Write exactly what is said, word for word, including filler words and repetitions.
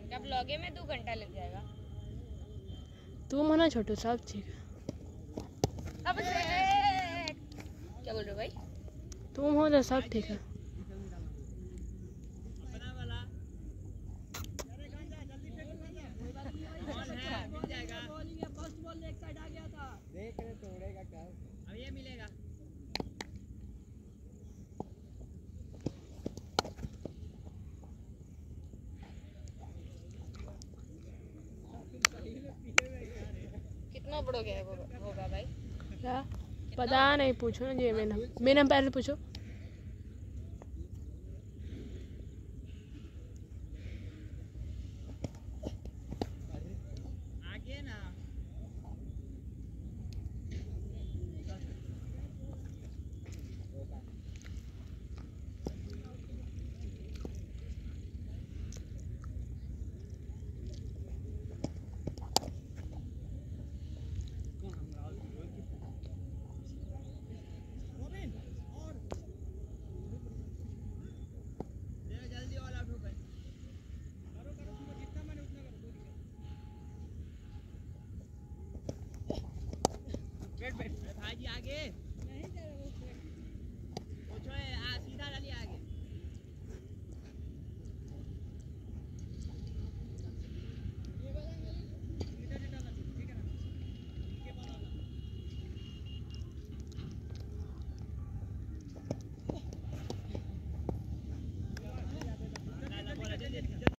क्या ब्लॉगे में दो घंटा लग जाएगा। तू मना छोटू सब ठीक है। अब से क्या बोल रहे हो भाई? तुम हो तो सब ठीक है। देख रहे तोड़ेगा क्या? अब ये मिलेगा। कितना पढ़ोगे होगा भाई? क्या पता नहीं, पूछो ना जी। मैंने मैंने पहले पूछो। आगे ना भाई आगे नहीं, पूछो सीधा डालिए आगे।